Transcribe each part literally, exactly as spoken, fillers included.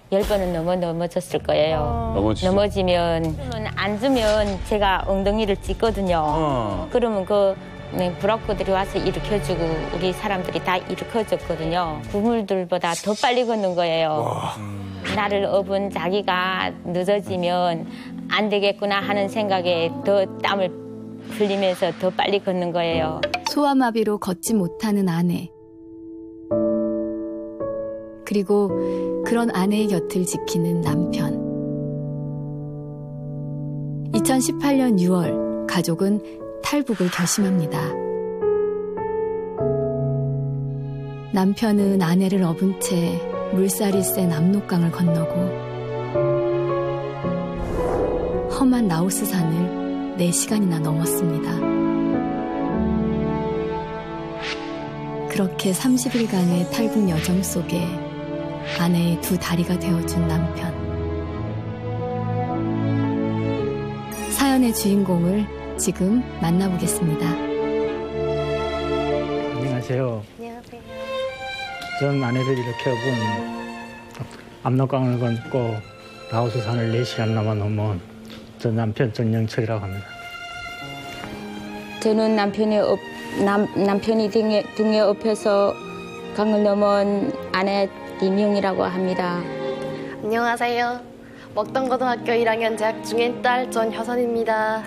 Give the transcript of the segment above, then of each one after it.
열 번은 넘어 넘어졌을 거예요. 넘어지죠. 넘어지면 앉으면 제가 엉덩이를 찢거든요. 어. 그러면 그 네, 브로커들이 와서 일으켜주고 우리 사람들이 다 일으켜줬거든요. 구물들보다 더 빨리 걷는 거예요. 음. 나를 업은 자기가 늦어지면 안 되겠구나 하는 생각에 더 땀을 흘리면서 더 빨리 걷는 거예요. 소아마비로 걷지 못하는 아내. 그리고 그런 아내의 곁을 지키는 남편. 이천십팔 년 유월 가족은 탈북을 결심합니다. 남편은 아내를 업은 채 물살이 센 압록강을 건너고 험한 라오스 산을 네 시간이나 넘었습니다. 그렇게 삼십 일간의 탈북 여정 속에 아내의 두 다리가 되어준 남편. 사연의 주인공을 지금 만나보겠습니다. 안녕하세요. 안녕하세요. 전 아내를 이렇게 본 압록강을 건고 라오스 산을 네 시간 넘어 넘은 전 남편 전영철이라고 합니다. 저는 남편이 업, 남, 남편이 등에, 등에 업혀서 강을 넘은 아내 김영이라고 합니다. 안녕하세요. 먹동고등학교 일 학년 재학 중인 딸 전효선입니다.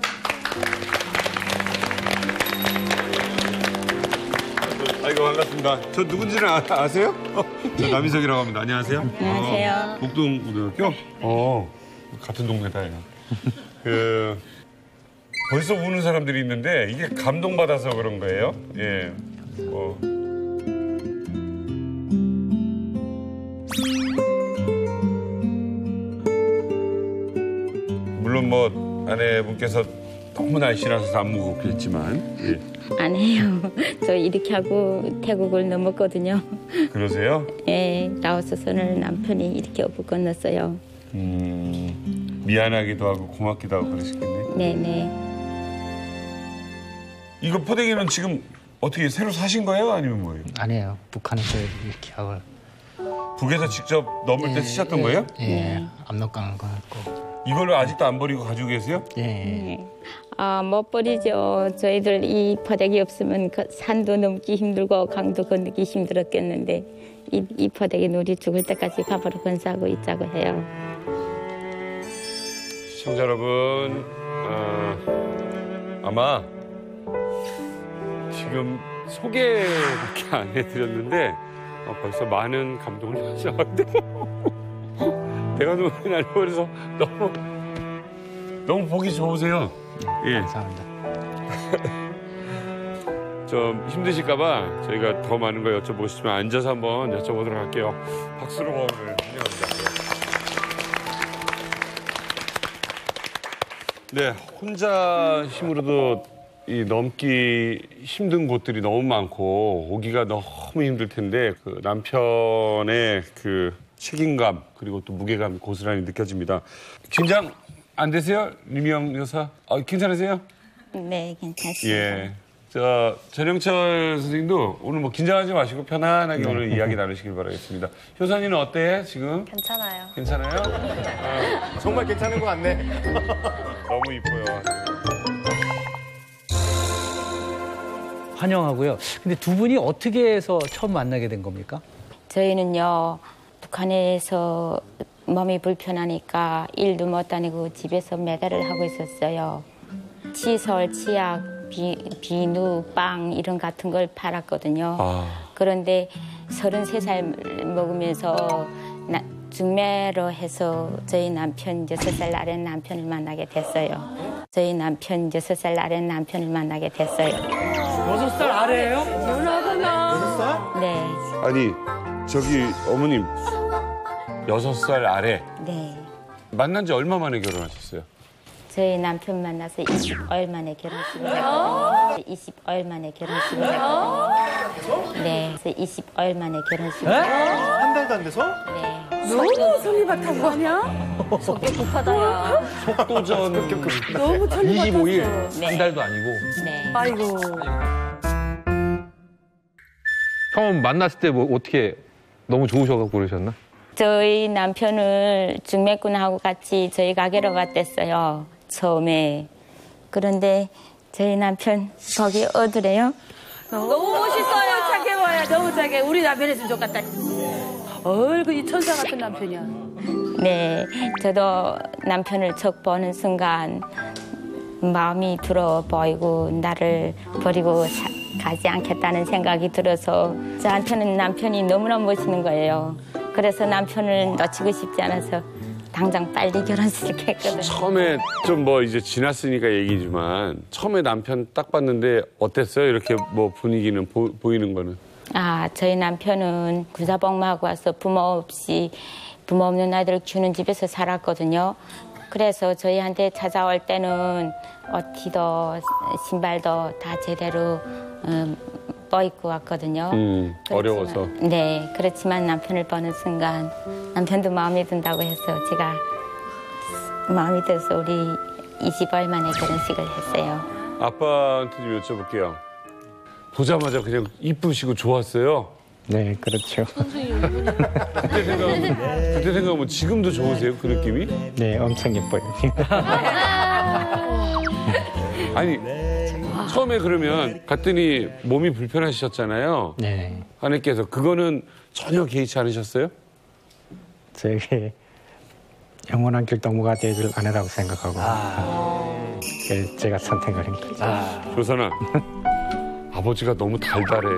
아이고 반갑습니다. 저 누군지는 아, 아세요? 어, 저 남희석이라고 합니다. 안녕하세요. 안녕하세요. 어, 목동고등학교? 어, 같은 동네다. 그 벌써 우는 사람들이 있는데 이게 감동받아서 그런 거예요. 예. 뭐. 물론 뭐 아내분께서 너무 날씬하셔서 안 무겁겠지만 예. 안 해요. 저 이렇게 하고 태국을 넘었거든요. 그러세요? 예, 라오스 선을 남편이 이렇게 업고 건넜어요. 음, 미안하기도 하고 고맙기도 하고 그러시겠네. 네네. 이거 포대기는 지금 어떻게 새로 사신 거예요? 아니면 뭐예요? 아니에요. 북한에서 이렇게 하고. 북에서 직접 넘을 때 쓰셨던 예, 거예요? 예, 네. 압록강을 건고. 이걸 아직도 안 버리고 가지고 계세요? 예. 네. 아, 못 버리죠. 저희들 이 포대기 없으면 그 산도 넘기 힘들고 강도 건너기 힘들었겠는데 이, 이 포대기는 우리 죽을 때까지 밥으로 건사하고 있자고 해요. 시청자 여러분, 어, 아마 지금 소개밖에 안 해드렸는데 어, 벌써 많은 감동을 받으셔가지고 내가 너무 날려버려서 너무 너무 보기 좋으세요. 예. 감사합니다. 좀 힘드실까봐 저희가 더 많은 걸 여쭤보고 싶지만 앉아서 한번 여쭤보도록 할게요. 박수로 오늘 환영합니다. 네, 혼자 힘으로도 이 넘기 힘든 곳들이 너무 많고 오기가 너무 힘들 텐데 그 남편의 그 책임감 그리고 또 무게감 고스란히 느껴집니다. 긴장 안 되세요, 리미영 여사? 아, 괜찮으세요? 네, 괜찮습니다. 예. 저 전영철 선생님도 오늘 뭐 긴장하지 마시고 편안하게 네. 오늘 이야기 나누시길 바라겠습니다. 효선이는 어때 지금? 괜찮아요. 괜찮아요? 아, 정말 괜찮은 것 같네. 너무 이뻐요. 환영하고요. 근데 두 분이 어떻게 해서 처음 만나게 된 겁니까? 저희는요, 북한에서 몸이 불편하니까 일도 못 다니고 집에서 매달을 하고 있었어요. 칫솔, 치약, 비, 비누, 빵 이런 같은 걸 팔았거든요. 아. 그런데 서른세 살 먹으면서 나, 중매로 해서 저희 남편 여섯 살 아래 남편을 만나게 됐어요. 저희 남편 여섯 살 아래 남편을 만나게 됐어요. 여섯 살 아래예요? 연하구나. 여섯 살? 네. 아니 저기 어머님 여섯 살 아래. 네. 만난 지 얼마 만에 결혼하셨어요? 저희 남편 만나서 이십 일 만에 결혼식을 했거든요. 이십 일 만에 결혼식을 했거든요. 네. 그래서 이십 일 만에 결혼식을 했거든요. 한 달도 안 돼서? 네. 너무 손이밭한 거 아니야? 속도 급하다, 야. 속도전 너무 천리밭았어. 이십오 일, 네. 한 달도 아니고. 네. 아이고. 처음 만났을 때 뭐 어떻게 너무 좋으셔갖고 그러셨나? 저희 남편을 중매꾼하고 같이 저희 가게로 왔댔어요. 처음에. 그런데 저희 남편 거기 어디래요? 너무 멋있어요. 착해 보여. 너무 착해. 우리 남편 했으면 좋겠다. 얼굴이 천사 같은 남편이야. 네, 저도 남편을 척 보는 순간 마음이 들어 보이고 나를 버리고 사, 가지 않겠다는 생각이 들어서 저한테는 남편이 너무나 멋있는 거예요. 그래서 남편을 놓치고 싶지 않아서 당장 빨리 결혼식 했거든요. 처음에 좀 뭐 이제 지났으니까 얘기지만 처음에 남편 딱 봤는데 어땠어요? 이렇게 뭐 분위기는 보, 보이는 거는? 아, 저희 남편은 군사복무하고 와서 부모 없이 부모 없는 아이들을 키우는 집에서 살았거든요. 그래서 저희한테 찾아올 때는 어티도 신발도 다 제대로 음, 뻗 입고 왔거든요. 음, 어려워서. 네, 그렇지만 남편을 보는 순간 남편도 마음에 든다고 해서 제가 마음에 들어서 우리 이십오 일 만에 결혼식을 했어요. 아빠한테 좀 여쭤볼게요. 보자마자 그냥 이쁘시고 좋았어요. 네, 그렇죠. 그때 생각하면, 그때 생각하면 지금도 좋으세요? 그 느낌이? 네, 엄청 예뻐요. 아니, 처음에 그러면 갔더니 몸이 불편하셨잖아요. 네, 아내께서 그거는 전혀 개의치 않으셨어요? 저에게 영원한 길동무가 되어줄 아내라고 생각하고 그래서 제가 선택을 한 거죠. 조선아, 아버지가 너무 달달해.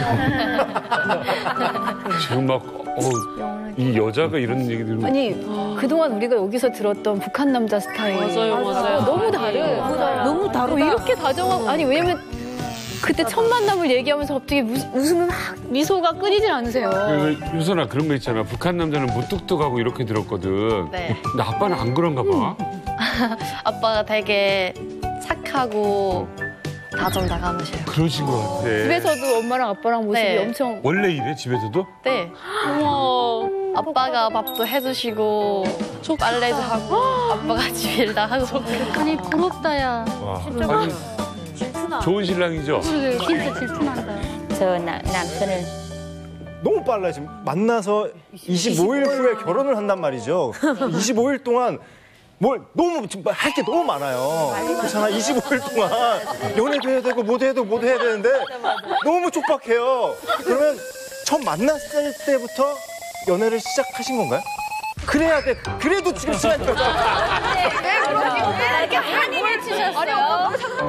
지금 막, 어, 이 여자가 이런 얘기 들으면. 아니, 그동안 우리가 여기서 들었던 북한 남자 스타일. 맞아요, 맞아요. 너무 다른. 너무 다르다. 이렇게 다정하고, 아니, 왜냐면 그때 첫 만남을 얘기하면서 갑자기 웃음이 막 미소가 끊이질 않으세요. 그, 유선아, 그런 거 있잖아. 북한 남자는 무뚝뚝하고 이렇게 들었거든. 네. 근데 아빠는 안 그런가 봐. 아빠가 되게 착하고 다정다감하셔요. 그러신 것 같아. 집에서도 엄마랑 아빠랑 모습이 네. 엄청. 원래 이래, 집에서도? 네. 어머. 아빠가 밥도 해주시고 빨래도 하고 아빠가 집일 다 하고. 아니, 부럽다, 야. 와. 아니, 좋은 신랑이죠? 진짜 질투난다. 저 나, 남편을 너무 빨라요. 지금 만나서 이십오 일 후에 결혼을 한단 말이죠. 이십오 일 동안 뭘 너무 지금 할 게 너무 많아요. 그렇잖아. 이십오 일 동안 연애도 해야 되고 뭐도 해야 되고 뭐도 해야 되는데 너무 촉박해요. 그러면 처음 만났을 때부터 연애를 시작하신 건가요? 그래야 돼. 그래도 지금 시간이 없잖아. 이렇게 한이를 치셨어요?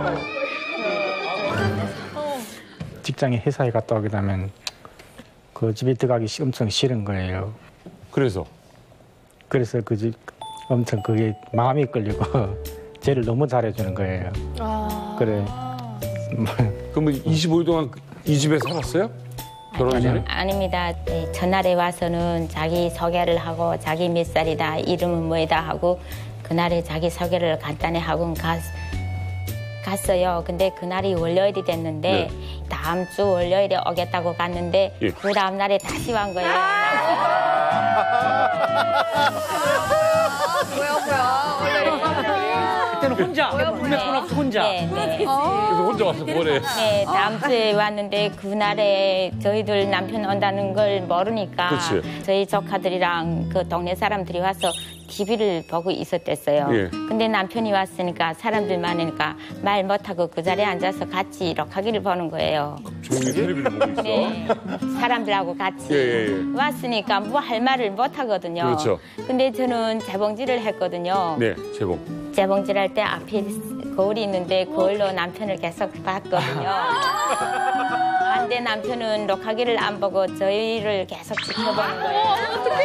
직장에 회사에 갔다 오게 되면 그 집에 들어가기 시- 엄청 싫은 거예요. 그래서? 그래서 그 집 엄청 그게 마음이 끌리고 쟤를 너무 잘해주는 거예요. 그래. 그러면 이십오 일 동안 이 집에 살았어요? 결혼 전에? 아닙니다. 네, 전날에 와서는 자기 소개를 하고 자기 몇 살이다, 이름은 뭐이다 하고 그날에 자기 소개를 간단히 하고 갔, 갔어요. 근데 그날이 월요일이 됐는데 네. 다음 주 월요일에 오겠다고 갔는데 예. 그 다음 날에 다시 온 거예요. 그때는 혼자. 군매꾼 없이 혼자. 네, 네. 그래서 혼자 와서 뭐래? 네, 다음 주에 왔는데 그날에 저희들 남편 온다는 걸 모르니까 그치. 저희 조카들이랑 그 동네 사람들이 와서 티비를 보고 있었댔어요. 예. 근데 남편이 왔으니까 사람들 많으니까 말 못하고 그 자리에 앉아서 같이 럭하기를 보는 거예요. 조용히 텔레비를 보고 있어. 네, 사람들하고 같이 예, 예, 예. 왔으니까 뭐 할 말을 못하거든요. 그렇죠. 근데 저는 재봉질을 했거든요. 네, 제봉. 재봉질 할 때 앞에 거울이 있는데 거울로 남편을 계속 봤거든요. 근데 남편은 록하기를 안 보고 저희를 계속 지켜보는 거예요.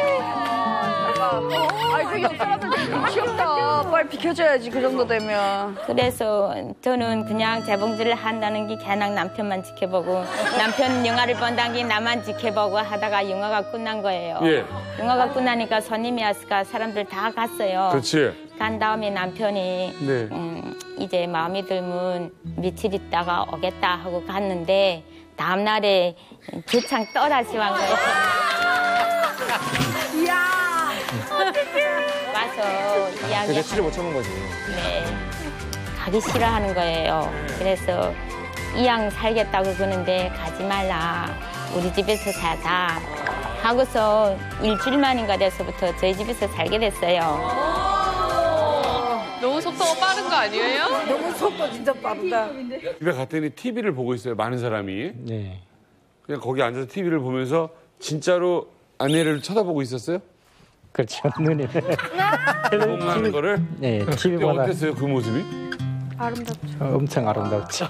아이, 그 옆 사람들 귀엽다. 빨리 비켜줘야지, 그 정도 되면. 그래서 저는 그냥 재봉질을 한다는 게 그냥 남편만 지켜보고 남편 영화를 본다는 게 나만 지켜보고 하다가 영화가 끝난 거예요. 예. 영화가 끝나니까 손님이 왔으니까 사람들 다 갔어요. 그렇지. 간 다음에 남편이 네. 음, 이제 마음이 들면 며칠 있다가 오겠다 하고 갔는데 다음 날에 주창 떠다시 온 거예요. 이야. 와서 이야기. 며칠을 못 참은 거지. 네. 가기 싫어하는 거예요. 그래서 이왕 살겠다고 그러는데 가지 말라. 우리 집에서 사자. 하고서 일주일 만인가 돼서부터 저희 집에서 살게 됐어요. 너무 속도가 빠른 거 아니에요? 너무 속도 진짜 빠르다. 집에 갔더니 티비를 보고 있어요. 많은 사람이. 네. 그냥 거기 앉아서 티비를 보면서 진짜로 아내를 쳐다보고 있었어요? 그렇죠. 눈에. 개봉하는 거를? 네, 그때 티비보다 어땠어요, 그 모습이? 아름답죠. 엄청 아름답죠.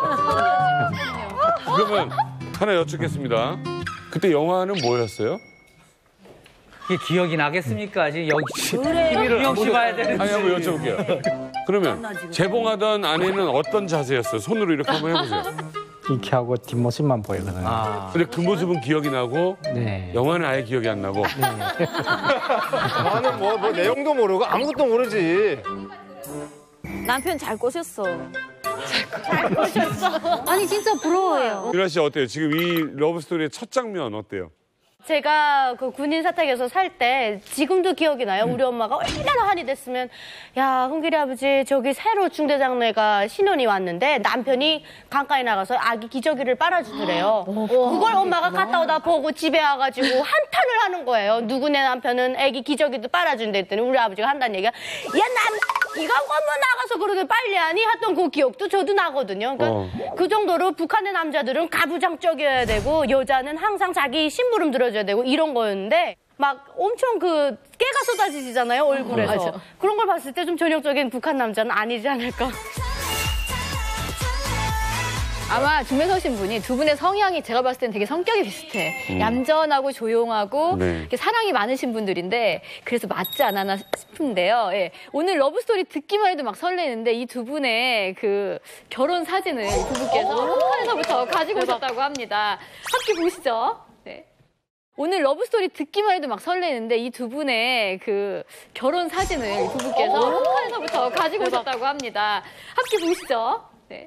그러면 하나 여쭙겠습니다. 그때 영화는 뭐였어요? 이게 기억이 나겠습니까? 지금 여기 그래. 티비를 이영 씨 봐야 되는데. 아니, 한번 여쭤볼게요. 그러면 재봉하던 아내는 어떤 자세였어요? 손으로 이렇게 한번 해보세요. 이렇게 하고 뒷모습만 보이거든요. 아. 근데 그 모습은 기억이 나고 네. 영화는 아예 기억이 안 나고. 나는 뭐, 뭐 내용도 모르고 아무것도 모르지. 남편 잘 꼬셨어. 아니 진짜 부러워요. 유나 씨 어때요? 지금 이 러브스토리의 첫 장면 어때요? 제가 그 군인 사택에서 살 때 지금도 기억이 나요. 우리 엄마가 얼마나 한이 됐으면 야 홍길이 아버지 저기 새로 중대장내가 신혼이 왔는데 남편이 강가에 나가서 아기 기저귀를 빨아주더래요. 그걸 엄마가 갔다 오다 보고 집에 와가지고 한탄을 하는 거예요. 누구네 남편은 아기 기저귀도 빨아준다 했더니 우리 아버지가 한다는 얘기가 야남 이가 엄마 나가서 그러게 빨리 하니 했던 그 기억도 저도 나거든요. 그러니까 어. 그 정도로 북한의 남자들은 가부장적이어야 되고 여자는 항상 자기 심부름 들어줘야 되고 이런 거였는데 막 엄청 그 깨가 쏟아지잖아요 얼굴에서. 맞아. 그런 걸 봤을 때 좀 전형적인 북한 남자는 아니지 않을까. 아마 중매서신 분이 두 분의 성향이 제가 봤을 때는 되게 성격이 비슷해. 음. 얌전하고 조용하고 네. 이렇게 사랑이 많으신 분들인데 그래서 맞지 않았나 싶은데요. 예. 오늘 러브스토리 듣기만 해도 막 설레는데 이 두 분의 그 결혼 사진을 부부께서 북한에서부터 가지고 오셨다고 합니다. 함께 보시죠. 네. 오늘 러브스토리 듣기만 해도 막 설레는데 이 두 분의 그 결혼 사진을 부부께서 북한에서부터 가지고 오셨다고 합니다. 함께 보시죠. 네.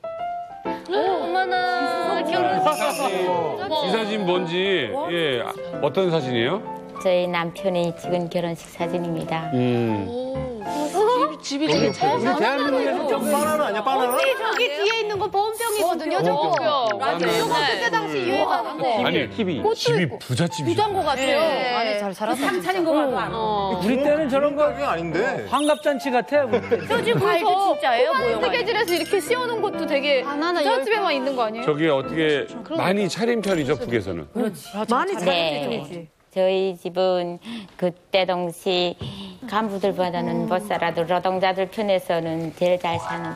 어머나 결혼 이 사진 뭔지 예 어떤 사진이에요? 저희 남편이 찍은 결혼식 사진입니다. 음. 집이 되게 잘 우리 대한민국에서 저 바나나 아니야, 바나나? 저기 저기 뒤에 있는 거 보온병이거든요. 저거. 맞아요. 저거 그때 당시 유행하는데. 아니 티비. 집이 부잣집이죠. 부자인 것 같아요. 아니 잘 살았다. 차린 거 봐도 안 어. 우리 때는 저런 거 그게 아닌데. 환갑잔치 같아. 우리 때. 저 지금 갈도 진짜예요, 모형. 뜨개질에서 이렇게 씌워놓은 것도 되게 부잣집에만 있는 거 아니에요? 저게 어떻게 많이 차린 편이죠 북에서는? 많이 네. 잘했지. 저희 집은 그때 당시 간부들보다는 못 살아도 노동자들 편에서는 제일 잘 사는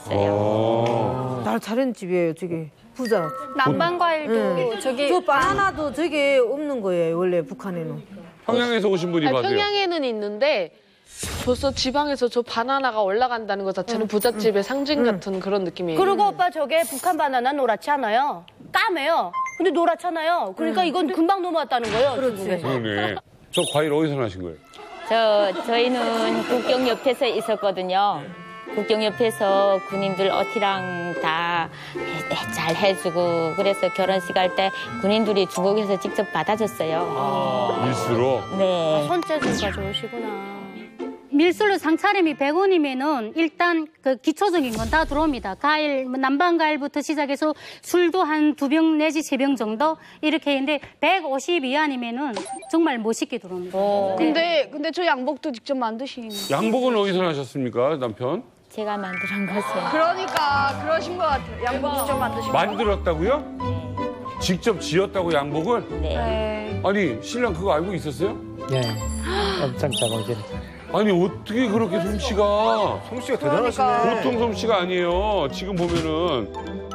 편이었어요. 날 잘하는 집이에요, 저기. 부자. 남반과일도 저기 저 바나나도 저게 없는 거예요, 원래 북한에는. 평양에서 오신 분이 아니, 봐도요. 평양에는 있는데 벌써 지방에서 저 바나나가 올라간다는 것 자체는 부잣집의 상징 같은 그런 느낌이에요. 그리고 오빠 저게 북한 바나나 노랗지 않아요. 까매요. 근데 노랗잖아요. 그러니까 이건 금방 넘어왔다는 거예요. 중국에서. 그러네. 저 과일 어디서 나신 거예요? 저 저희는 국경 옆에서 있었거든요. 국경 옆에서 군인들 어티랑 다 잘 해주고 그래서 결혼식 할 때 군인들이 중국에서 직접 받아줬어요. 밀수로. 네. 손재주가 좋으시구나. 밀술로 상차림이 백 원이면은 일단 그 기초적인 건 다 들어옵니다. 과일, 남반 과일부터 시작해서 술도 한 두 병 내지 세 병 정도 이렇게 했는데 백오십 이하이면은 정말 멋있게 들어옵니다. 네. 근데 근데 저 양복도 직접 만드신. 양복은 어디서 나셨습니까 남편? 제가 만든 것이요. 그러니까 그러신 것 같아요. 양복 직접 만드신 거. 만들었다고요? 직접 지었다고 양복을? 네. 아니 신랑 그거 알고 있었어요? 네. 엄청 작은 아니 어떻게 그렇게 솜씨가 솜씨가 대단하시네. 보통 솜씨가 아니에요. 지금 보면은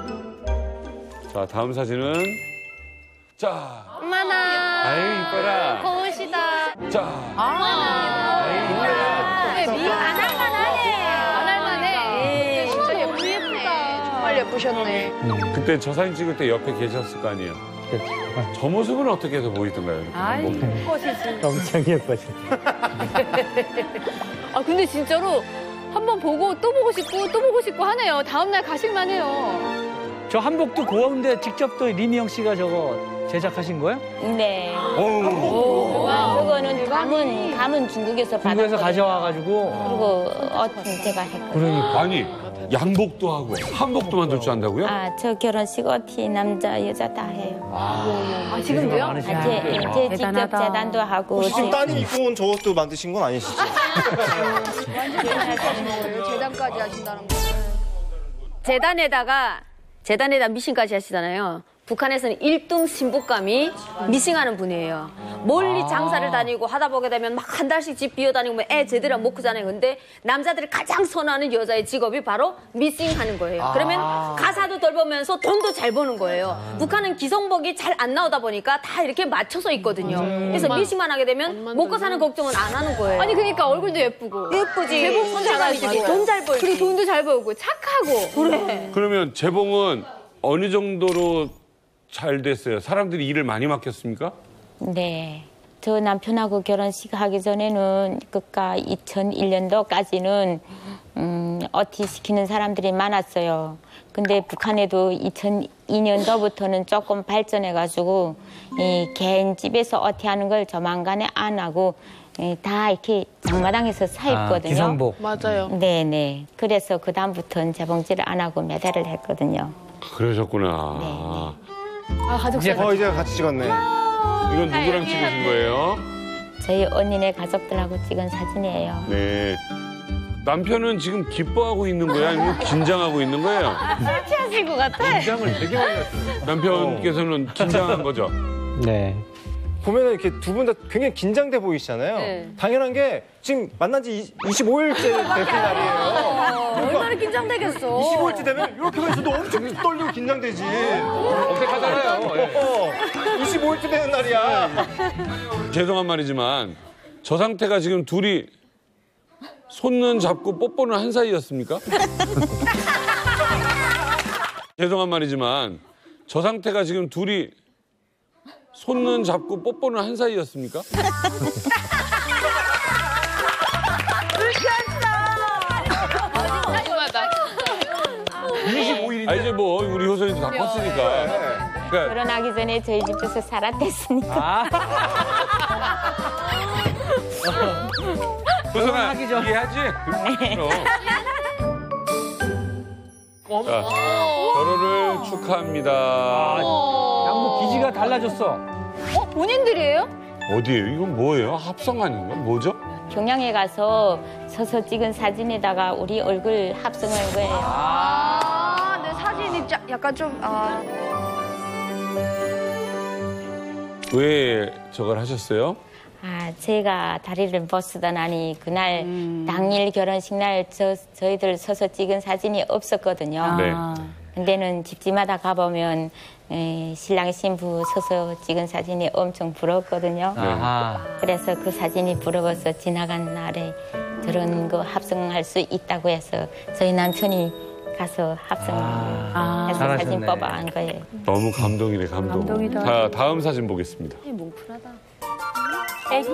자 다음 사진은 자 어머나. 아이 이뻐라. 고우시다. 자 네, 미 안할만하네. 안할만해. 진짜 너무 예쁘다. 정말 예쁘셨네. 그때 저 사진 찍을 때 옆에 계셨을 거 아니에요. 저 모습은 어떻게 해서 보이던가요? 이렇게 아이, 양복이? 꽃이지. 엄청 예뻐지. 아 근데 진짜로 한번 보고 또 보고 싶고 또 보고 싶고 하네요. 다음 날 가실만 해요. 저 한복도 고운데 직접 또 리미영 씨가 저거 제작하신 거예요? 네. 어우. 저거는 감은 감은 중국에서 중국에서 받았거든요. 가져와가지고. 그리고 어떤 제가 했거든요. 그러니까. 아니 양복도 하고 한복도 만들 줄 안다고요? 아, 저 결혼식 어티 남자 여자 다 해요. 아, 지금도요? 아, 제, 제 직접 재단도 하고. 혹시 지금 따님이 입고 온 저것도 만드신 건 아니시죠? 재단까지 하신다는 거. 재단에다가 재단에다 미싱까지 하시잖아요. 북한에서는 일등 신부감이 미싱하는 분이에요. 멀리 장사를 다니고 하다 보게 되면 막 한 달씩 집 비워다니고 뭐 애 제대로 못 크잖아요. 근데 남자들이 가장 선호하는 여자의 직업이 바로 미싱하는 거예요. 그러면 가사도 덜 보면서 돈도 잘 버는 거예요. 북한은 기성복이 잘 안 나오다 보니까 다 이렇게 맞춰서 있거든요. 그래서 미싱만 하게 되면 먹고 사는 걱정은 안 하는 거예요. 아니 그러니까 얼굴도 예쁘고 예쁘지. 재봉 손잘가지고 돈 잘 벌지. 그리고 돈도 잘 벌고 착하고. 그래. 그러면 재봉은 어느 정도로 잘 됐어요? 사람들이 일을 많이 맡겼습니까? 네. 저 남편하고 결혼식 하기 전에는 그까 이천일 년도까지는 음, 어티 시키는 사람들이 많았어요. 근데 북한에도 이천이 년도부터는 조금 발전해가지고 이 개인 집에서 어티 하는 걸 조만간에 안 하고 이, 다 이렇게 장마당에서 사 입거든요. 아, 기성복. 맞아요. 네네. 그래서 그 다음부터는 재봉질을 안 하고 매달을 했거든요. 그러셨구나. 네. 아, 가족 사진. 어, 이제 같이 찍었네. 이건 누구랑 찍으신 거예요? 저희 언니네 가족들하고 찍은 사진이에요. 네. 남편은 지금 기뻐하고 있는 거예요? 아니면 긴장하고 있는 거예요? 취하신 것 같아. 긴장을 되게 많이 했어요. 남편께서는 긴장한 거죠? 네. 보면은 이렇게 두 분 다 굉장히 긴장돼 보이시잖아요. 네. 당연한 게 지금 만난 지 이십오 일째 되는 날이에요. 얼마나 긴장되겠어. 이십오 일째 되면 이렇게만 있어도 엄청 떨리고 긴장되지. 어색하잖아요. 예. 어, 이십오 일째 되는 날이야. 죄송한 말이지만 저 상태가 지금 둘이 손은 잡고 뽀뽀는 한 사이였습니까? 죄송한 말이지만 저 상태가 지금 둘이 손은 잡고 뽀뽀는 한 사이였습니까? 이십오 일인데. 아, 이제 뭐 우리 효선이도 다 컸으니까. 그러니까 결혼하기 전에 저희 집에서 살았댔으니까. 효선아, 이해하지? 그럼. 자, 결혼을 축하합니다. 양복 기지가 달라졌어. 어? 본인들이에요? 어디예요? 이건 뭐예요? 합성 아닌가? 뭐죠? 평양에 가서 서서 찍은 사진에다가 우리 얼굴 합성한 거예요. 아, 내 사진이 짜- 약간 좀, 아. 왜 저걸 하셨어요? 아, 제가 다리를 못 쓰다나니 그날 당일 결혼식 날 저, 저희들 서서 찍은 사진이 없었거든요. 네. 근데는 집집마다 가보면 에, 신랑 신부 서서 찍은 사진이 엄청 부럽거든요. 아하. 그래서 그 사진이 부러워서 지나간 날에 저런 거 합성할 수 있다고 해서 저희 남편이 가서 합성해서 아, 사진 잘하셨네. 뽑아 한 거예요. 너무 감동이네, 감동. 감동이다. 자, 다음 사진 보겠습니다. 애기.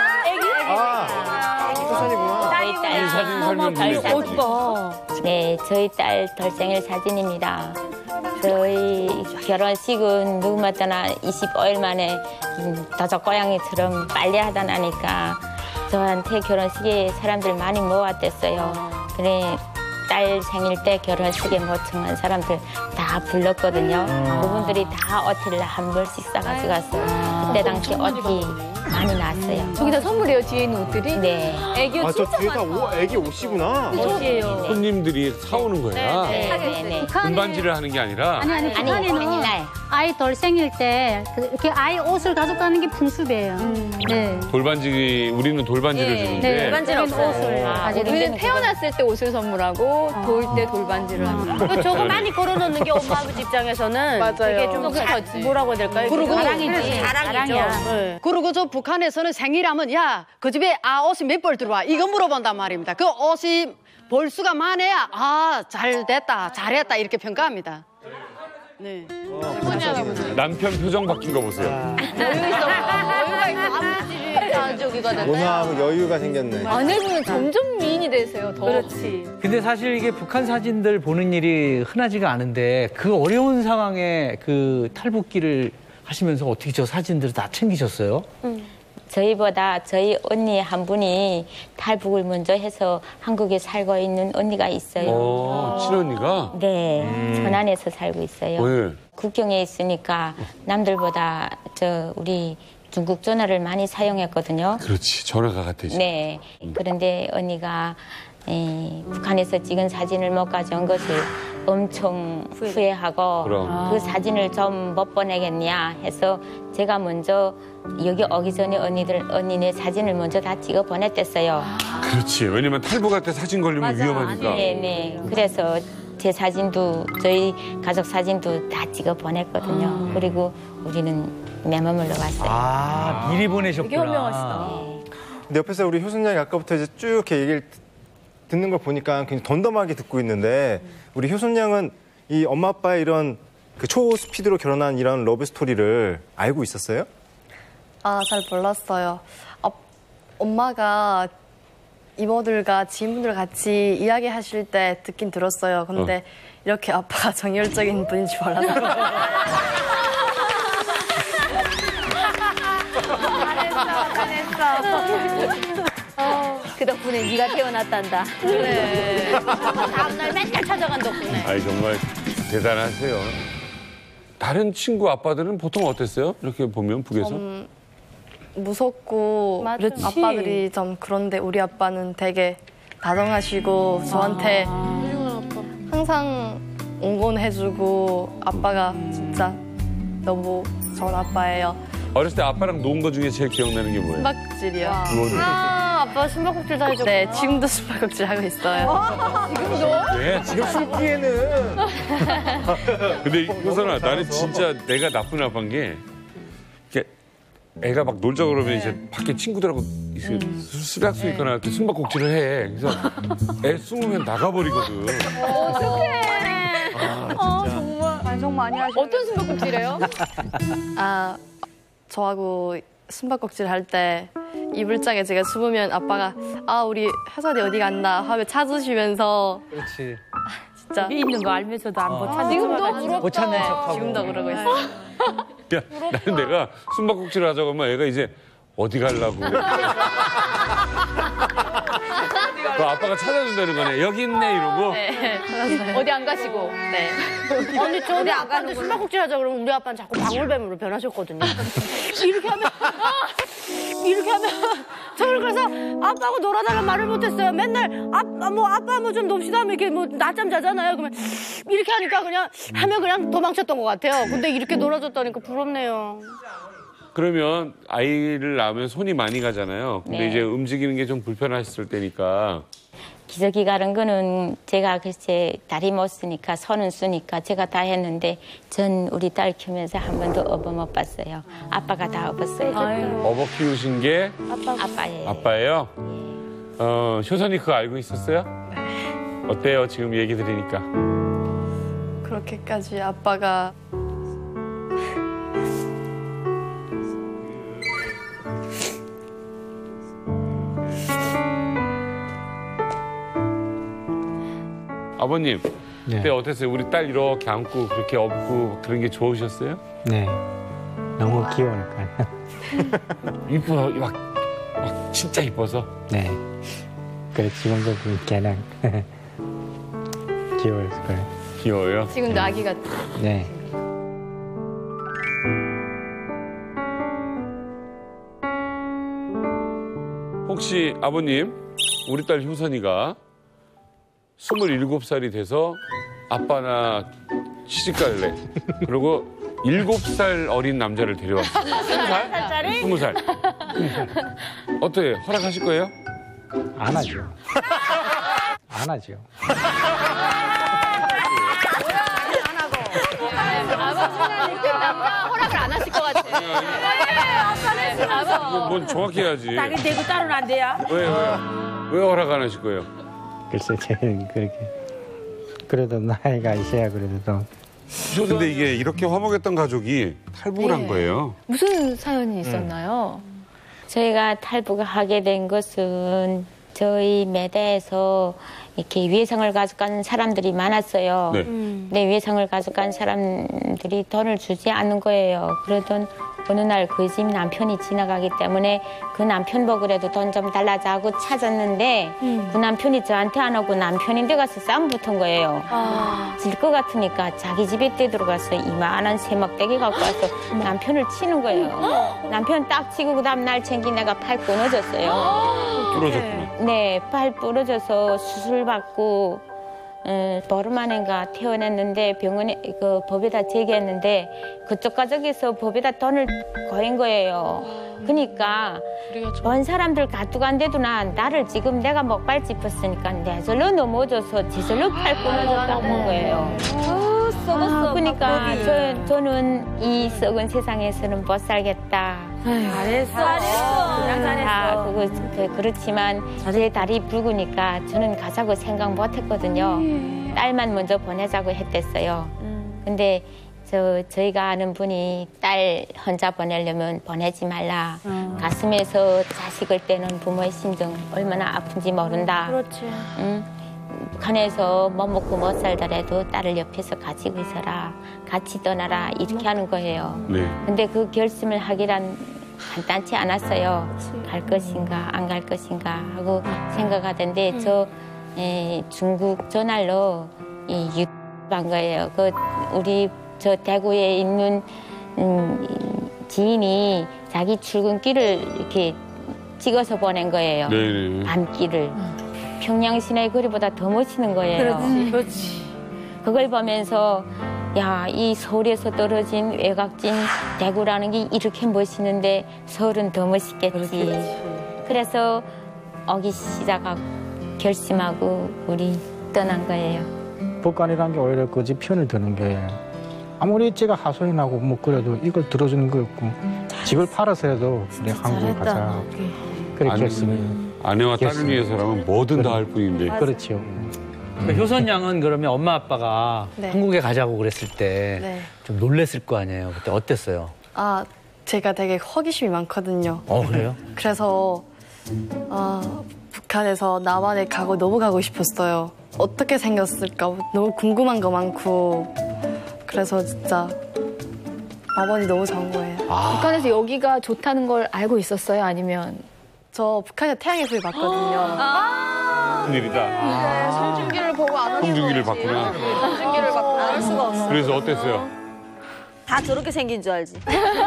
아, 효선이구나. 저희 딸 이 사진 설명 좀 해주세요. 네, 저희 딸 돌생일 사진입니다. 저희 결혼식은 누구마다나 이십오 일 만에 도적 고양이처럼 빨리 하다 나니까 저한테 결혼식에 사람들 많이 모았댔어요. 그래 딸 생일 때 결혼식에 모청한 사람들 다 불렀거든요. 그분들이 다 어티를 한 벌씩 싸가지고 갔어요. 그때 당시 어티 많이 났어요. 저기 다 선물이에요, 뒤에 있는 옷들이? 네. 애기 옷 아, 저 진짜 뒤에 다 많다. 오, 애기 옷이구나. 옷이에요. 손님들이 사오는 거야. 네, 네, 네. 금반지를 하는 게 아니라. 아니 아니 아니, 북한에는 생일날. 아이 돌생일 때 그- 이렇게 아이 옷을 가져가는 게 풍습이에요. 네. 돌반지, 우리는 돌반지를 예, 주는데. 네, 돌반지는 저희는 없어요. 옷을 아, 가지고 우리는 태어났을 때 옷을 선물하고 돌 때 돌반지를 합니다. 그 저거 많이 걸어놓는 게 엄마 아버지 입장에서는 맞아요. 되게 좀 자- 뭐라고 해야 될까요? 그리고 자랑이지. 그래서 자랑이죠. 자랑이야. 네. 그리고 저 북한에서는 생일하면 야, 그 집에 아 옷이 몇 벌 들어와 이거 물어본단 말입니다. 그 옷이 벌수가 많아야 아, 잘 됐다, 잘했다 이렇게 평가합니다. 네. 남편 표정 바뀐 거 보세요. 여유 있어. 여유가 있고 아무지 다 저기가 됐네. 온화하고 여유가 생겼네. 아내분은 점점 미인이 되세요, 더. 그렇지. 근데 사실 이게 북한 사진들 보는 일이 흔하지가 않은데 그 어려운 상황에 그 탈북기를 하시면서 어떻게 저 사진들을 다 챙기셨어요? 저희보다 저희 언니 한 분이 탈북을 먼저 해서 한국에 살고 있는 언니가 있어요. 어, 친언니가? 네, 음. 천안에서 살고 있어요. 네. 국경에 있으니까 남들보다 저 우리 중국 전화를 많이 사용했거든요. 그렇지, 전화가 같아지. 네, 그런데 언니가 에, 북한에서 찍은 사진을 못 가져온 것을 엄청 후회하고 그럼. 그 사진을 좀 못 보내겠냐 해서 제가 먼저 여기 오기 전에 언니들 언니네 사진을 먼저 다 찍어 보냈댔어요. 그렇지, 왜냐면 탈북할 때 사진 걸리면 위험하니까. 네, 네. 그래서 제 사진도 저희 가족 사진도 다 찍어 보냈거든요. 아. 그리고 우리는 맨몸으로 왔어요. 아, 미리 보내셨구나. 되게 현명하시다. 근데 옆에서 우리 효순 양이 아까부터 이제 쭉 이렇게 얘기를 듣는 걸 보니까 굉장히 덤덤하게 듣고 있는데 우리 효순 양은 이 엄마 아빠의 이런 그 초스피드로 결혼한 이런 러브 스토리를 알고 있었어요? 아, 잘 몰랐어요. 아, 엄마가 이모들과 지인분들 같이 이야기하실 때 듣긴 들었어요. 근데 어. 이렇게 아빠가 정열적인 분인지 몰랐어요. 그 덕분에 네가 태어났단다. 그래. 다음날 맨날 찾아간 덕분에. 아이, 정말 대단하세요. 다른 친구 아빠들은 보통 어땠어요? 이렇게 보면 북에서? 좀 무섭고 맞지. 아빠들이 좀 그런데 우리 아빠는 되게 다정하시고 저한테 항상 응원해주고 아빠가 진짜 너무 좋은 아빠예요. 어렸을 때 아빠랑 논 거 중에 제일 기억나는 게 뭐예요? 숨바꼭질이요. 뭐지? 아, 아빠 숨바꼭질도 해줬고. 네, 지금도 숨바꼭질 하고 있어요. 지금도? 네, 지금 술기에는. 근데 효선아, 나는 진짜 내가 나쁜 아빠인 게 이렇게 애가 막 놀자 그러면 이제 밖에 친구들하고 이제 술 약속 있거나 이렇게 숨바꼭질을 해. 그래서 애 숨으면 나가버리거든. 어떡해. 아, 진짜. 반성 많이 하시네. 어떤 숨바꼭질이에요? 아, 저하고 숨바꼭질 할 때 이불장에 제가 숨으면 아빠가 아, 우리 회사대 어디 갔나 하면 찾으시면서 그렇지. 진짜 여기 있는 거 알면서도 안 못 찾는 지금도 척하지. 못 찾는 척하고. 지금도 그러고 있어요. 야, 나는 내가 숨바꼭질을 하자고 하면 애가 이제 어디 가려고. 그 아빠가 찾아준다는 거네. 여기 있네 이러고. 네, 어디 안 가시고. 네. 언니 저희 아빠한테 숨바꼭질 하자 그러면 우리 아빠는 자꾸 방울뱀으로 변하셨거든요. 이렇게 하면 이렇게 하면 저를 그래서 아빠하고 놀아달라는 말을 못했어요. 맨날 아빠 뭐 아빠 뭐 좀 놉시다 하면 이렇게 뭐 낮잠 자잖아요. 그러면 이렇게 하니까 그냥 하면 그냥 도망쳤던 것 같아요. 근데 이렇게 놀아줬다니까 부럽네요. 그러면 아이를 낳으면 손이 많이 가잖아요. 근데 네. 이제 움직이는 게 좀 불편하셨을 때니까. 기저귀 가른 거는 제가 글쎄 다리 못 쓰니까 손은 쓰니까 제가 다 했는데 전 우리 딸 키우면서 한 번도 업어 못 봤어요. 아빠가 다 업었어요. 업어 키우신 게 아빠예요. 아빠예요? 어, 효선이 그거 알고 있었어요? 어때요? 지금 얘기 들으니까. 그렇게까지 아빠가 아버님, 네. 그때 어땠어요? 우리 딸 이렇게 안고 그렇게 업고 그런 게 좋으셨어요? 네. 너무 귀여우니까요. 이뻐, 막, 막 진짜 이뻐서. 네. 그래, 지금도 걔는 귀여울 거예요. 귀여워요? 지금도 아기 같아. 네. 혹시 아버님, 우리 딸 효선이가 스물일곱 살이 돼서 아빠나 시집 갈래. 그리고 일곱 살 어린 남자를 데려왔어요. 스무 살? 스무 살. 어때요? 허락하실 거예요? 안 하죠. 안 하죠. 아버지가 허락을 안 하실 것 같아요. 네, 아버지. 뭔 정확히 해야지. 자기 대고 따로는 안 돼요? 왜, 왜? 왜 허락 안 하실 거예요? 글쎄, 저는 그렇게. 그래도 나이가 있어야 그래도 좀. 근데 이게 이렇게 화목했던 가족이 탈북을 한 거예요. 무슨 사연이 있었나요? 저희가 탈북을 하게 된 것은 저희 매대에서 이렇게 위해성을 가져간 사람들이 많았어요. 네. 근데 위해성을 가져간 사람들이 돈을 주지 않는 거예요. 그러던 어느 날 그 집 남편이 지나가기 때문에 그 남편 보고라도 돈 좀 달라자 하고 찾았는데 음. 그 남편이 저한테 안 오고 남편인데 가서 싸움 붙은 거예요. 아. 질 것 같으니까 자기 집에 뛰들어가서 이만한 새막대기 갖고 와서 남편을 치는 거예요. 남편 딱 치고 그 다음 날 챙기 내가 팔 끊어졌어요. 부러졌구나. 네, 팔 부러져서 수술 받고 어, 보름 만인가 퇴원했는데 병원에 그 법에다 제기했는데 그쪽 가족에서 법에다 돈을 거인 거예요. 그러니까 본 사람들 가두간데도 난 나를 지금 내가 목발 짚었으니까 내 절로 넘어져서 지절로 팔 끊어졌다는 거예요. 아, 썩었어. 그러니까 저, 저는 이 썩은 세상에서는 못 살겠다. 잘했어. 잘했어. 그냥 잘했어. 다 그거 그, 그렇지만 제 다리 붉으니까 저는 가자고 생각 못했거든요. 딸만 먼저 보내자고 했댔어요. 근데 저 저희가 아는 분이 딸 혼자 보내려면 보내지 말라. 어. 가슴에서 자식을 떼는 부모의 심정 얼마나 아픈지 모른다. 그렇지. 응? 북한에서 못 먹고 못 살더라도 딸을 옆에서 가지고 있어라. 같이 떠나라. 이렇게 하는 거예요. 네. 근데 그 결심을 하기란 간단치 않았어요. 갈 것인가 안 갈 것인가 하고 생각하던데 저 에, 중국 전화로 이 유튜브한 거예요. 그 우리 저 대구에 있는 음, 지인이 자기 출근길을 이렇게 찍어서 보낸 거예요. 네네. 밤길을. 평양 시내 거리보다 더 멋있는 거예요. 그렇지. 그렇지. 그걸 보면서 야, 이 서울에서 떨어진 외곽진 대구라는 게 이렇게 멋있는데 서울은 더 멋있겠지. 그렇겠지. 그래서 오기 시작하고 결심하고 우리 떠난 거예요. 북한이라는 게 오히려 그 집 편을 드는 게 아무리 제가 하소연 하고 뭐 그래도 이걸 들어주는 거였고 집을 팔아서라도 우리 한국에 가자. 그렇게 결심을. 아내와 딸을 위해서라면 뭐든 다 할 뿐인데. 그렇죠. 그 효선 양은 그러면 엄마 아빠가 네. 한국에 가자고 그랬을 때 좀 네. 놀랬을 거 아니에요. 그때 어땠어요? 아, 제가 되게 호기심이 많거든요. 어 그래요? 그래서 아, 북한에서 남한에 가고 너무 가고 싶었어요. 어떻게 생겼을까 너무 궁금한 거 많고 그래서 진짜 아버지 너무 좋은 거예요. 아. 북한에서 여기가 좋다는 걸 알고 있었어요? 아니면? 저 북한에서 태양의 불 봤거든요. 아. 무슨 일이다. 네, 송중기를 보고 안 하는 송중기를 봤구나. 송중기를 봤구나. 알 수가 없어. 그래서 어땠어요? 다 저렇게 생긴 줄 알지.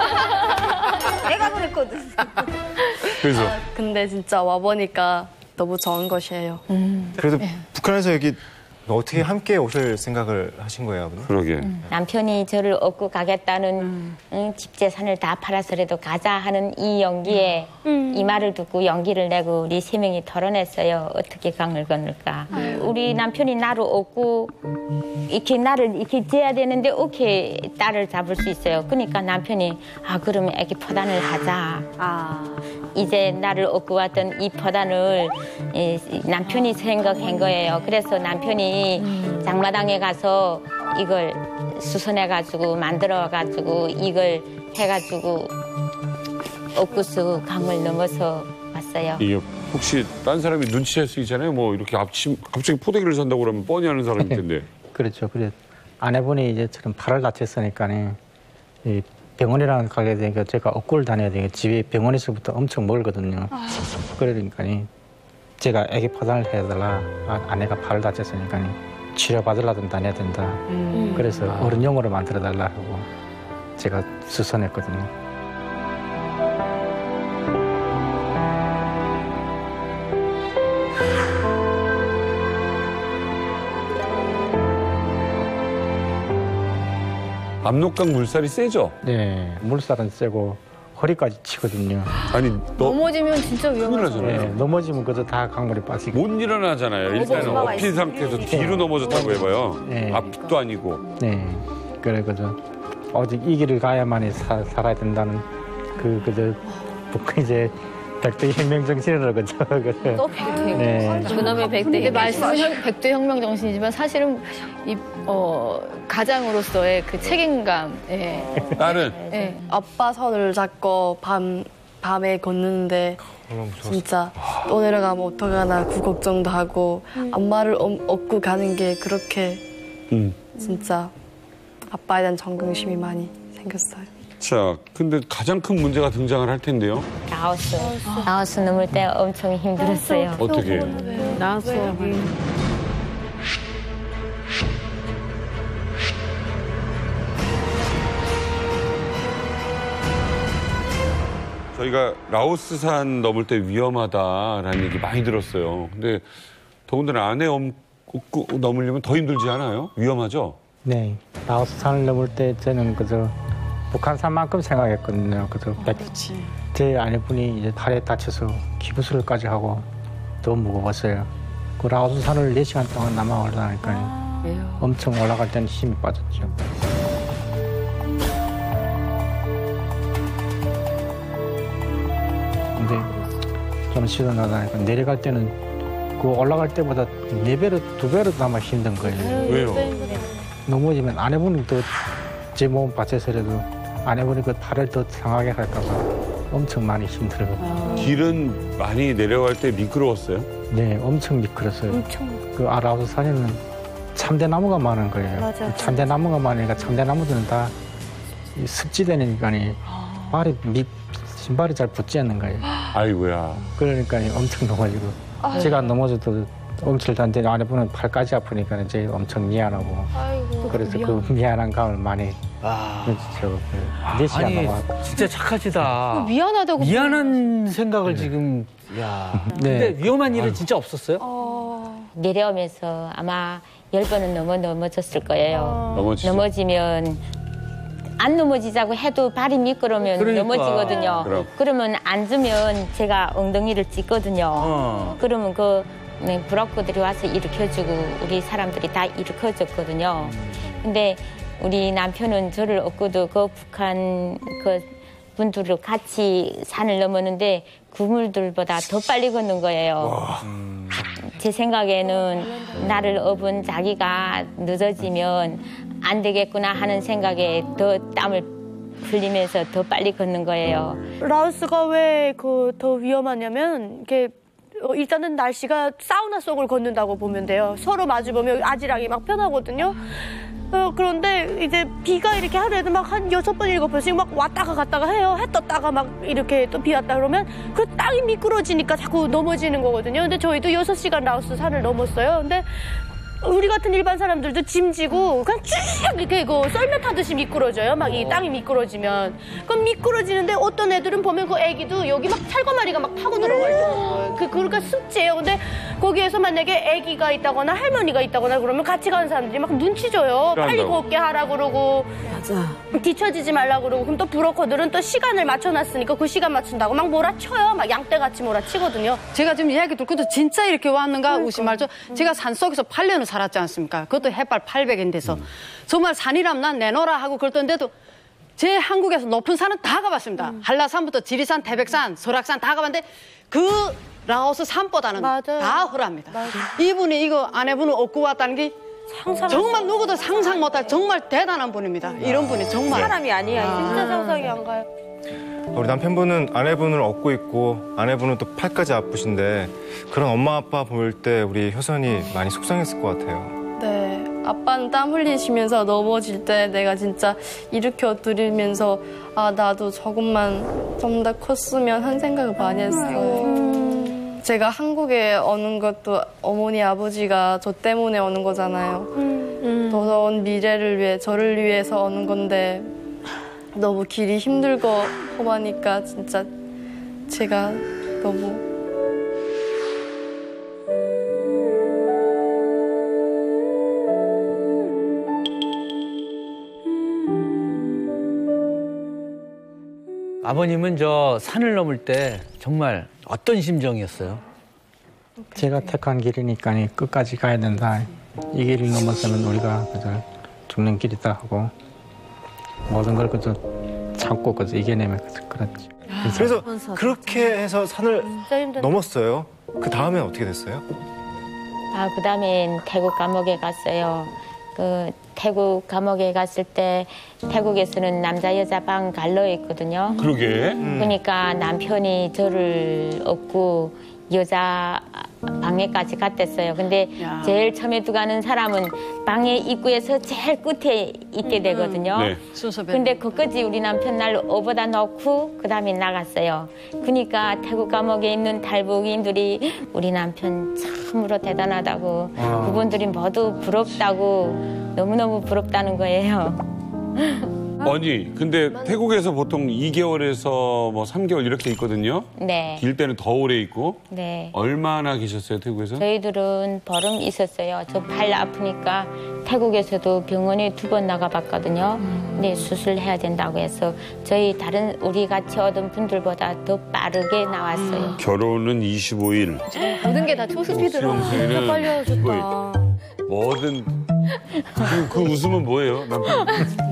내가 그랬거든. 그래서 근데 진짜 와보니까 너무 좋은 것이에요. 그래도 북한에서 여기 어떻게 함께 오실 생각을 하신 거예요, 아버님? 그러게. 남편이 저를 얻고 가겠다는 응, 집 재산을 다 팔아서라도 가자 하는 이 용기에 이 말을 듣고 용기를 내고 우리 세 명이 토론했어요. 어떻게 강을 건널까. 우리 남편이 나를 얻고 이렇게 나를 이렇게 재야 되는데 오케이 딸을 잡을 수 있어요. 그러니까 남편이 아 그러면 애기 포단을 하자. 아. 이제 나를 얻고 왔던 이 포단을 예, 남편이 생각한 거예요. 그래서 남편이 장마당에 가서 이걸 수선해가지고 만들어가지고 이걸 해가지고 옥구수 강을 넘어서 왔어요. 이게 혹시 딴 사람이 눈치챌 수 있잖아요. 뭐 이렇게 앞치, 갑자기 포대기를 산다고 그러면 뻔히 하는 사람일 텐데. 그렇죠. 그래 아내분이 이제 저는 팔을 다쳤으니까 이 병원이랑 가게 되니까 제가 업고를 다녀야 되니까 집이 병원에서부터 엄청 멀거든요. 아. 그러니까 제가 애기 포단을 해달라. 아, 아내가 팔을 다쳤으니까 치료받으려든 다녀야 된다. 음. 그래서 어른용으로 만들어달라 하고 제가 수선했거든요. 압록강 물살이 세죠? 네, 물살은 세고 허리까지 치거든요. 아니 너 넘어지면 진짜 위험하죠. 네, 넘어지면 그저 다 강물이 빠지고. 못 일어나잖아요. 일단은 엎인 상태에서 뒤로 넘어졌다고 해봐요. 네. 앞도 아니고. 네, 그래 그저 오직 이 길을 가야만이 사, 살아야 된다는 그 그저 이제 백대 혁명 정신이라고 그죠. 또 백대. 네. 그놈의 백대. 말씀은 백대 혁명 정신이지만 사실은 이 어, 가장으로서의 그 책임감. 예. 딸은 예. 아빠 손을 잡고 밤, 밤에 걷는데 진짜 또 내려가면 어떡하나 그 걱정도 하고 엄마를 업- 업고 가는 게 그렇게 음. 진짜 아빠에 대한 존경심이 많이 생겼어요. 자, 근데 가장 큰 문제가 등장을 할 텐데요. 라오스. 라오스 넘을 때 엄청 힘들었어요. 어떻게? 나왔어. 저희가 라오스산 넘을 때 위험하다라는 얘기 많이 들었어요. 근데 더군다나 안에 업고 넘으려면 더 힘들지 않아요? 위험하죠? 네, 라오스산을 넘을 때 저는 그저 북한산만큼 생각했거든요. 그저 제 아내분이 이제 다리에 다쳐서 기부술까지 하고 더 무거웠어요. 그 라오스산을 네 시간 동안 남아 올라가니까 아, 엄청 올라갈 때는 힘이 빠졌죠. 근데 좀 시원하다니까 내려갈 때는 그 올라갈 때보다 네 배로 두 배로 아마 힘든 거예요. 왜요? 넘어지면 아내분이 또 제 몸 받쳐서라도 아내분이 그 팔을 더 상하게 할까 봐 엄청 많이 힘들어요. 아. 길은 많이 내려갈 때 미끄러웠어요? 네, 엄청 미끄러웠어요. 엄청. 그 아라우스산에는 참대나무가 많은 거예요. 맞아. 참대나무가 많으니까 참대나무들은 다 습지되니까 발이 미, 신발이 잘 붙지 않는 거예요. 아이고야. 그러니까 엄청 넘어지고 아유. 제가 넘어져도 엄칠단데 아내분은 팔까지 아프니까 이제 엄청 미안하고 아이고, 그래서 미안. 그 미안한 감을 많이 아. 저 네 시간 아니, 남아. 진짜 착하시다. 미안하다고. 미안한 생각을 지금, 야. 네. 근데 위험한 일은 진짜 없었어요? 내려오면서 아마 열 번은 넘어 넘어졌을 거예요. 넘어지죠. 넘어지면 안 넘어지자고 해도 발이 미끄러우면 그러니까. 넘어지거든요. 그럼. 그러면 앉으면 제가 엉덩이를 찢거든요. 어. 그러면 그 네, 브로커들이 와서 일으켜주고 우리 사람들이 다 일으켜줬거든요. 근데 우리 남편은 저를 얻고도 그 북한 그 분들을 같이 산을 넘었는데 그물들보다 더 빨리 걷는 거예요. 제 생각에는 나를 업은 자기가 늦어지면 안 되겠구나 하는 생각에 더 땀을 흘리면서 더 빨리 걷는 거예요. 라오스가 왜 그 더 위험하냐면 이게 어, 일단은 날씨가 사우나 속을 걷는다고 보면 돼요. 서로 마주보면 아지랑이 막 편하거든요. 어, 그런데 이제 비가 이렇게 하루에도 막 한 여섯 번, 일곱 번씩 막 왔다가 갔다가 해요. 해 떴다가 막 이렇게 또 비 왔다 그러면 그 땅이 미끄러지니까 자꾸 넘어지는 거거든요. 근데 저희도 여섯 시간 라오스 산을 넘었어요. 근데 우리 같은 일반 사람들도 짐 지고 그냥 쭉 이렇게 그 썰매 타듯이 미끄러져요. 막 이 땅이 미끄러지면. 그럼 미끄러지는데 어떤 애들은 보면 그 애기도 여기 막 찰거마리가 막 타고 들어가 있어요. 그, 그러니까 습지예요. 근데 거기에서 만약에 애기가 있다거나 할머니가 있다거나 그러면 같이 가는 사람들이 막 눈치 줘요. 빨리 걷게 하라 그러고. 맞아. 뒤처지지 말라 그러고. 그럼 또 브로커들은 또 시간을 맞춰놨으니까 그 시간 맞춘다고 막 몰아쳐요. 막 양떼같이 몰아치거든요. 제가 지금 이야기 듣고도 진짜 이렇게 왔는가 의심 말죠. 제가 산속에서 팔 년을 살았지 않습니까? 그것도 해발 팔백인데서. 음. 정말 산이라면 난 내놓으라 하고 그랬던데도 제 한국에서 높은 산은 다 가봤습니다. 음. 한라산부터 지리산, 태백산, 설악산 다 가봤는데 그 라오스 산보다는 맞아요. 다 헐합니다. 맞아요. 이분이 이거 아내분을 얻고 왔다는 게 상상 정말 누구도 상상 못할 정말 대단한 분입니다. 이런 분이 정말. 사람이 아니야. 아. 진짜 상상이 안 가요. 우리 남편분은 아내분을 얻고 있고 아내분은 또 팔까지 아프신데 그런 엄마 아빠 볼 때 우리 효선이 많이 속상했을 것 같아요. 네, 아빠는 땀 흘리시면서 넘어질 때 내가 진짜 일으켜 드리면서 아 나도 조금만 좀 더 컸으면 한 생각을 많이 했어요. 음. 제가 한국에 오는 것도 어머니 아버지가 저 때문에 오는 거잖아요. 음. 더 좋은 미래를 위해 저를 위해서 오는 건데 너무 길이 힘들고 험하니까 진짜 제가 너무 아버님은 저 산을 넘을 때 정말 어떤 심정이었어요? 제가 택한 길이니까 끝까지 가야 된다. 이 길을 넘어서는 우리가 그저 죽는 길이다 하고 모든 걸 그저 참고 그저 이겨내면 그렇지. 그래서 그렇게 해서 산을 넘었어요. 그 다음엔 어떻게 됐어요? 아, 그 다음엔 태국 감옥에 갔어요. 그 태국 감옥에 갔을 때 태국에서는 남자 여자 방 갈려 있거든요. 그러게. 음. 그러니까 남편이 저를 얻고 여자 방에까지 갔댔어요. 근데 야. 제일 처음에 들어가는 사람은 방의 입구에서 제일 끝에 있게 되거든요. 네. 근데 그까지 우리 남편 날 오버다 넣고 그 다음에 나갔어요. 그러니까 태국 감옥에 있는 탈북인들이 우리 남편 참으로 대단하다고 아. 그분들이 모두 부럽다고 너무너무 부럽다는 거예요. 아니, 근데 태국에서 보통 이 개월에서 뭐 삼 개월 이렇게 있거든요. 네. 길 때는 더 오래 있고. 네. 얼마나 계셨어요, 태국에서? 저희들은 보름 있었어요. 저 팔 아프니까 태국에서도 병원에 두 번 나가봤거든요. 근데 수술해야 된다고 해서 저희 다른 우리 같이 오던 분들보다 더 빠르게 나왔어요. 결혼은 이십오 일. 모든 게 다 초스피드로. 진짜 빨리 하셨다. 뭐든 그, 그 웃음은 뭐예요, 남편?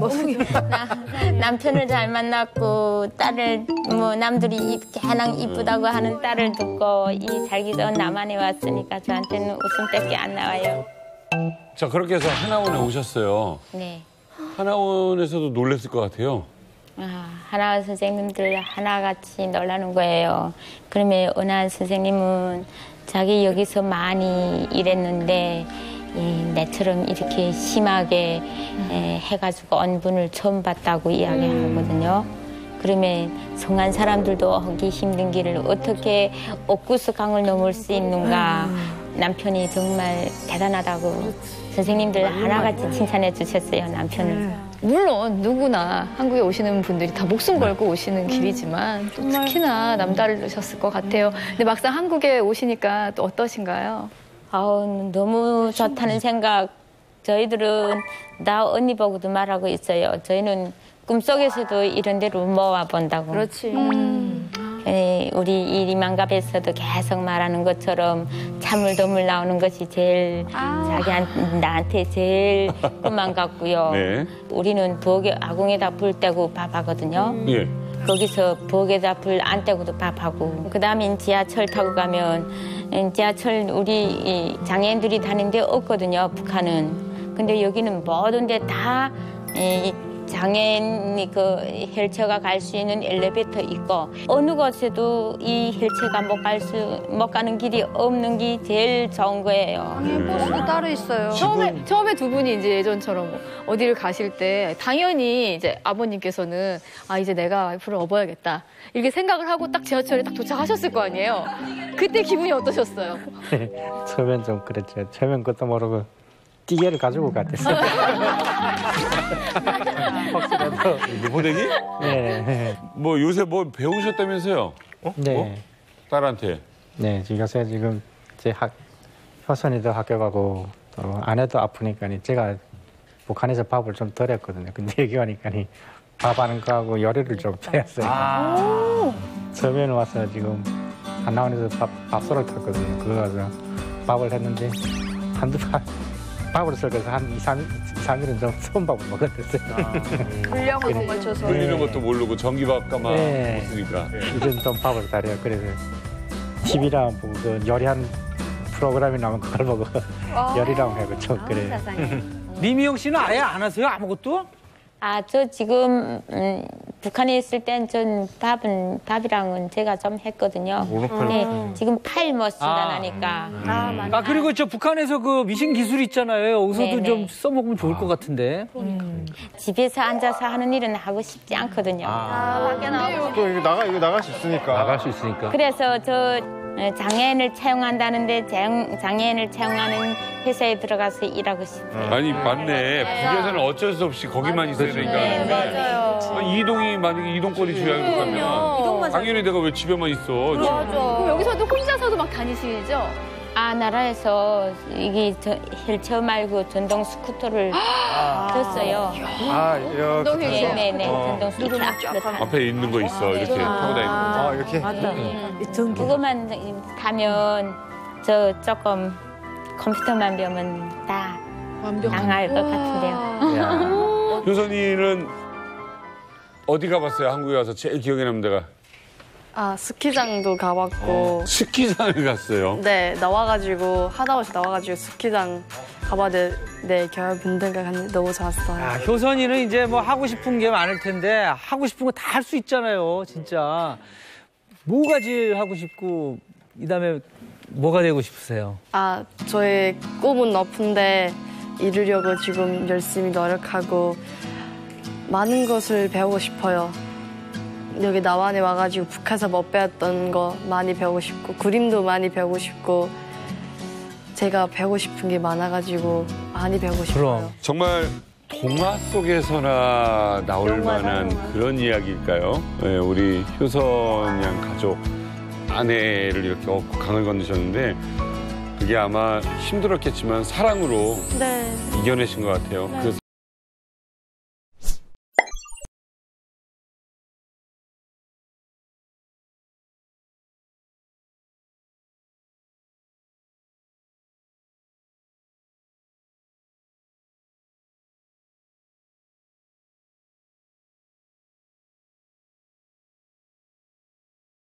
남편을 잘 만났고 딸을 뭐 남들이 가장 이쁘다고 하는 딸을 듣고 이 살기 좋은 남한에 왔으니까 저한테는 웃음밖에 안 나와요. 자, 그렇게 해서 하나원에 오셨어요. 네. 하나원에서도 놀랬을 것 같아요. 아, 하나원 선생님들 하나같이 놀라는 거예요. 그러면 은하 선생님은 자기 여기서 많이 일했는데 이, 내처럼 이렇게 심하게 에, 해가지고 온 분을 처음 봤다고 이야기하거든요. 그러면 성한 사람들도 하기 힘든 길을 어떻게 옥구스 강을 넘을 수 있는가. 남편이 정말 대단하다고 선생님들 하나같이 칭찬해 주셨어요, 남편을. 물론 누구나 한국에 오시는 분들이 다 목숨 걸고 오시는 길이지만 또 특히나 남다르셨을 것 같아요. 근데 막상 한국에 오시니까 또 어떠신가요? 아우, 너무 좋다는 생각. 저희들은 나 언니 보고도 말하고 있어요. 저희는 꿈속에서도 이런 데로 못 와본다고. 그렇지. 음. 우리 이리만갑에서도 계속 말하는 것처럼 찬물도물 나오는 것이 제일 아. 자기한테 나한테 제일 꿈만 같고요. 네. 우리는 부엌에 아궁에다 불 떼고 밥하거든요. 예. 거기서 부엌에다 불 안 떼고도 밥하고 그다음에 지하철 타고 가면 지하철 우리 장애인들이 다니는 데 없거든요. 북한은. 근데 여기는 모든 데 다 장애인이 그 휠체어가 갈 수 있는 엘리베이터 있고 어느 곳에도 이 휠체어가 못 갈 수 못 가는 길이 없는 게 제일 좋은 거예요. 음. 버스도 따로 있어요. 처음에 처음에 두 분이 이제 예전처럼 뭐 어디를 가실 때 당연히 이제 아버님께서는 아 이제 내가 와이프를 업어야겠다 이렇게 생각을 하고 딱 지하철에 딱 도착하셨을 거 아니에요. 그때 기분이 어떠셨어요? 처음엔 좀 그랬죠. 처음엔 그것도 모르고 띠개를 가지고 갔댔어요. 혹시라도 보내기? 네. 뭐 요새 뭐 배우셨다면서요? 어? 네. 뭐? 딸한테? 네, 요새 지금 제 학 효선이도 학교 가고 또 아내도 아프니까 제가 북한에서 밥을 좀 덜 했거든요. 근데 여기 오니까 밥하는 거하고 요리를 좀 배웠어요. 아~ 처음에는 와서 지금 한라원에서 밥, 밥솥을 탔거든요. 그거 가서 밥을 했는데 한두 밥 밥을 썰어서 한 이, 삼 일은 좀 솜밥을 먹었댔어요. 불량을 맞춰서. 불리는 것도 모르고 전기밥가만 네. 먹으니까. 이제는 좀 밥을 잘해요. 그래서 티비랑 보고 그 요리하는 프로그램이 나오면 그걸 보고 요리랑 하고 좀 그래요. 리미영 씨는 아예 안 하세요? 아무것도? 아, 저 지금 음, 북한에 있을 땐 전 밥은 밥이랑은 제가 좀 했거든요. 근데 음. 지금 팔 못 쓰다니까. 아, 아, 아, 그리고 저 북한에서 그 미신 기술 있잖아요. 여기서도 네네. 좀 써먹으면 좋을 것 같은데. 음. 집에서 앉아서 하는 일은 하고 싶지 않거든요. 아, 밖에 나오고. 또 이거 나가 이거 나갈 수 있으니까. 나갈 수 있으니까. 그래서 저 장애인을 채용한다는데 장, 장애인을 채용하는 회사에 들어가서 일하고 싶어요. 아니 맞네. 북에서는 어쩔 수 없이 거기만 있어야 되니까. 네, 맞아요. 아니, 이동이 만약에 이동권이 주야고 가면 당연히 내가 왜 집에만 있어. 맞아. 그럼 여기서도 혼자서도 막 다니시죠? 아, 나라에서 이게 저, 휠체어 말고 전동 스쿠터를 줬어요. 아, 이렇게. 네, 네, 네. 어. 전동 스쿠터. 앞에 있는 거 있어. 이렇게 타고 다니는 거. 아, 이렇게? 맞다. 그것만 타면 저 조금 컴퓨터만 배우면 다 당할 것 같은데요. 효선이는 어디 가봤어요? 한국에 와서 제일 기억에 남는 데가? 아, 스키장도 가봤고. 스키장을 갔어요? 네, 나와가지고, 하다못이 나와가지고 스키장 가봤는데, 네, 겨울분들과 갔는데 너무 좋았어요. 아, 효선이는 이제 뭐 하고 싶은 게 많을 텐데, 하고 싶은 거 다 할 수 있잖아요, 진짜. 뭐가 제일 하고 싶고, 이 다음에 뭐가 되고 싶으세요? 아, 저의 꿈은 높은데 이루려고 지금 열심히 노력하고 많은 것을 배우고 싶어요. 여기 남한에 와가지고 북한에서 못 배웠던 거 많이 배우고 싶고 그림도 많이 배우고 싶고 제가 배우고 싶은 게 많아가지고 많이 배우고 싶어요. 그럼. 정말 동화 속에서나 나올 만한 그런 이야기일까요? 네, 우리 효선 양 가족 아내를 이렇게 얻고 강을 건너셨는데 그게 아마 힘들었겠지만 사랑으로 네. 이겨내신 것 같아요. 네. 그래서